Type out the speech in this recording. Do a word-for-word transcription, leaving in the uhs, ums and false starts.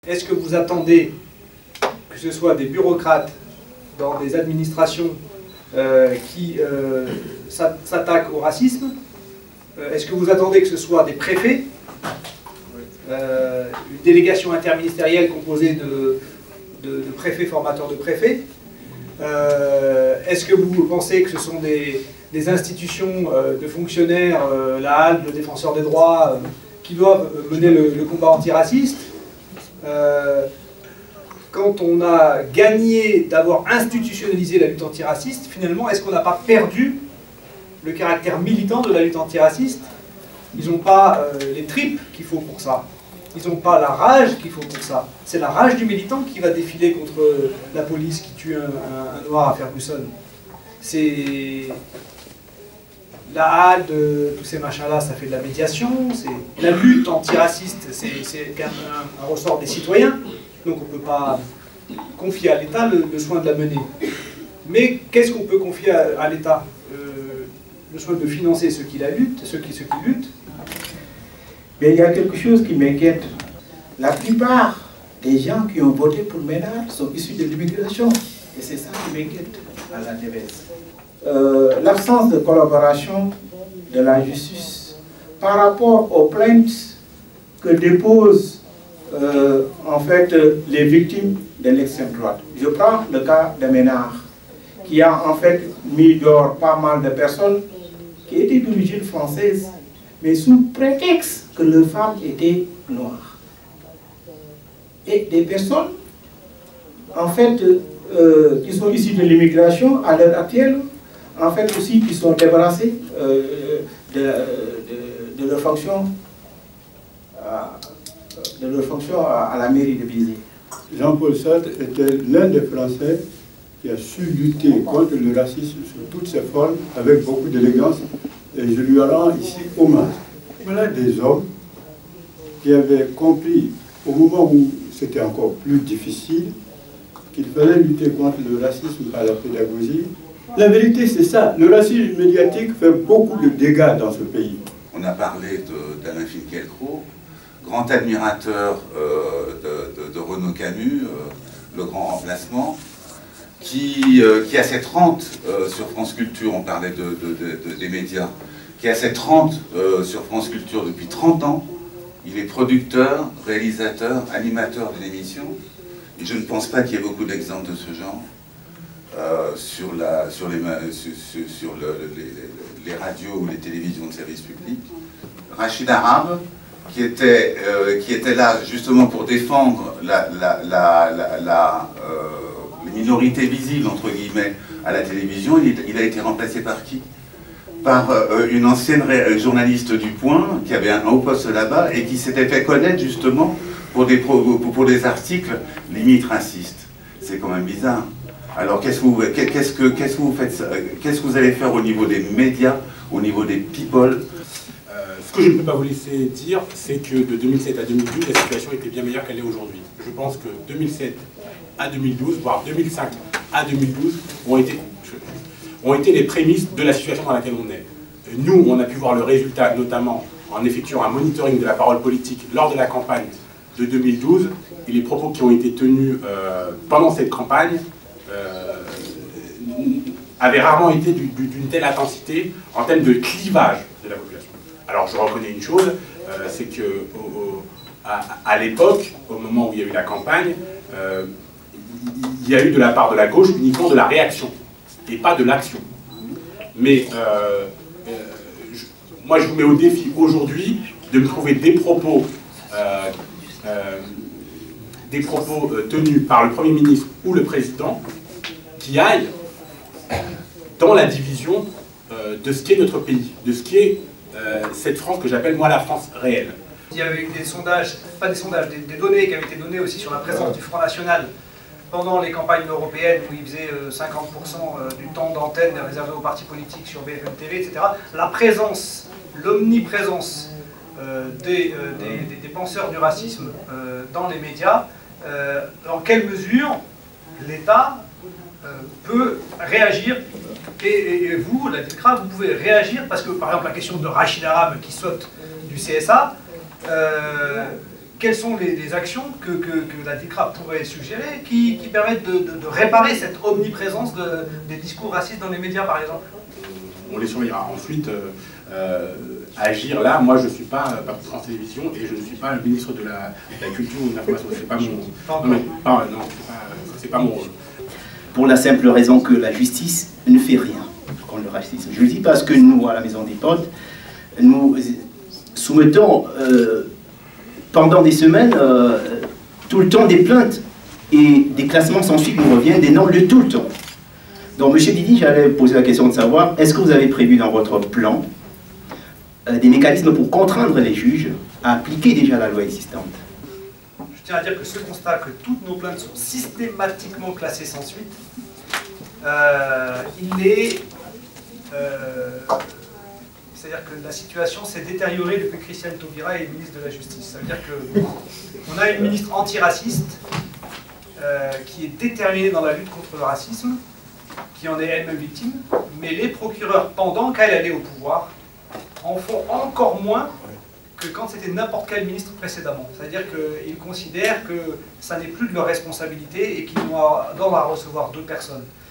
est-ce que vous attendez que ce soit des bureaucrates dans des administrations euh, qui euh, s'attaquent au racisme? euh, Est-ce que vous attendez que ce soit des préfets, euh, une délégation interministérielle composée de, de, de préfets formateurs de préfets? euh, Est-ce que vous pensez que ce sont des, des institutions euh, de fonctionnaires, euh, la Halte, le défenseur des droits, euh, qui doivent mener le, le combat antiraciste? euh, Quand on a gagné d'avoir institutionnalisé la lutte antiraciste, finalement, est-ce qu'on n'a pas perdu le caractère militant de la lutte antiraciste? Ils n'ont pas euh, les tripes qu'il faut pour ça. Ils n'ont pas la rage qu'il faut pour ça. C'est la rage du militant qui va défiler contre la police qui tue un, un, un noir à Ferguson. C'est la halte, tous ces machins-là, ça fait de la médiation. La lutte antiraciste, c'est un, un, un ressort des citoyens. Donc on ne peut pas confier à l'État le, le soin de la mener. Mais qu'est-ce qu'on peut confier à, à l'État? euh, Le soin de financer ceux qui la luttent, ceux qui, ceux qui luttent. Mais il y a quelque chose qui m'inquiète. La plupart des gens qui ont voté pour Ménard sont issus de l'immigration. Et c'est ça qui m'inquiète à la T V S. Euh, L'absence de collaboration de la justice par rapport aux plaintes que déposent euh, en fait les victimes de l'extrême droite. Je prends le cas de Ménard, qui a en fait mis dehors pas mal de personnes qui étaient d'origine française, mais sous prétexte que leurs femmes étaient noires. Et des personnes, en fait, euh, qui sont issues de l'immigration à l'heure actuelle, en fait aussi qui sont débarrassées euh, de, de, de leur fonction, euh, de leur fonction à, à la mairie de Béziers. Jean-Paul Sartre était l'un des Français qui a su lutter contre le racisme sous toutes ses formes avec beaucoup d'élégance, et je lui rends ici hommage. Voilà des hommes qui avaient compris au moment où c'était encore plus difficile qu'il fallait lutter contre le racisme par la pédagogie. La vérité, c'est ça. Le racisme médiatique fait beaucoup de dégâts dans ce pays. On a parlé d'Alain Finkielkraut, grand admirateur euh, de, de, de Renaud Camus, euh, le grand remplacement, qui, euh, qui a cette rente euh, sur France Culture, on parlait de, de, de, de, des médias, qui a cette rente euh, sur France Culture depuis trente ans. Il est producteur, réalisateur, animateur d'une émission. Et je ne pense pas qu'il y ait beaucoup d'exemples de ce genre euh, sur, la, sur, les, sur, sur le, les, les radios ou les télévisions de service public. Rachid Arabe, qui était, euh, qui était là justement pour défendre la, la, la, la, la, euh, les minorités visibles, entre guillemets, à la télévision. Il, il a été remplacé par qui? Par euh, une ancienne journaliste du Point, qui avait un haut poste là-bas, et qui s'était fait connaître justement pour des, pour, pour des articles limite racistes. C'est quand même bizarre. Alors qu'est-ce que vous, qu'est-ce que, qu'est-ce que vous faites, qu'est-ce que vous allez faire au niveau des médias, au niveau des people? Ce que je ne peux pas vous laisser dire, c'est que de deux mille sept à deux mille douze, la situation était bien meilleure qu'elle est aujourd'hui. Je pense que deux mille sept à deux mille douze, voire deux mille cinq à deux mille douze, ont été, ont été les prémices de la situation dans laquelle on est. Nous, on a pu voir le résultat, notamment en effectuant un monitoring de la parole politique lors de la campagne de deux mille douze, et les propos qui ont été tenus euh, pendant cette campagne euh, avaient rarement été d'une telle intensité en termes de clivage de la population. Alors je reconnais une chose, euh, c'est que au, au, à, à l'époque, au moment où il y a eu la campagne, euh, il y a eu de la part de la gauche uniquement de la réaction, et pas de l'action. Mais euh, euh, je, moi je vous mets au défi aujourd'hui de me trouver des propos, euh, euh, des propos euh, tenus par le Premier ministre ou le Président qui aillent dans la division euh, de ce qu'est notre pays, de ce qu'est Euh, cette France que j'appelle moi la France réelle. Il y avait eu des sondages, pas des sondages, des, des données qui avaient été données aussi sur la présence du Front National pendant les campagnes européennes où il faisait cinquante pour cent du temps d'antenne réservé aux partis politiques sur B F M T V, et cetera. La présence, l'omniprésence euh, des, euh, des, des, des penseurs du racisme euh, dans les médias, euh, dans quelle mesure l'État euh, peut réagir. Et, et vous, la DILCRA, vous pouvez réagir parce que, par exemple, la question de Rachid Arabe qui saute du C S A, euh, quelles sont les, les actions que, que, que la DICRA pourrait suggérer qui, qui permettent de, de, de réparer cette omniprésence de, des discours racistes dans les médias, par exemple? On les surveillera. Ensuite, euh, euh, agir là, moi je ne suis pas euh, France Télévisions et je ne suis pas le ministre de la, de la Culture ou de l'Information. C'est pas mon... Non, mais, ah, non, c'est pas, pas mon rôle. Pour la simple raison que la justice ne fait rien contre le racisme. Je le dis parce que nous, à la Maison des Potes, nous soumettons euh, pendant des semaines euh, tout le temps des plaintes et des classements sans suite nous reviennent des noms de tout le temps. Donc, M. Didi, j'allais poser la question de savoir, est-ce que vous avez prévu dans votre plan euh, des mécanismes pour contraindre les juges à appliquer déjà la loi existante? Je tiens à dire que ce constat que toutes nos plaintes sont systématiquement classées sans suite, euh, il est... Euh, c'est-à-dire que la situation s'est détériorée depuis que Christiane Taubira est ministre de la Justice. Ça veut dire qu'on a une ministre antiraciste euh, qui est déterminée dans la lutte contre le racisme, qui en est elle-même victime, mais les procureurs, pendant qu'elle allait au pouvoir, en font encore moins que quand c'était n'importe quel ministre précédemment. C'est-à-dire qu'ils considèrent que ça n'est plus de leur responsabilité et qu'ils doivent recevoir deux personnes.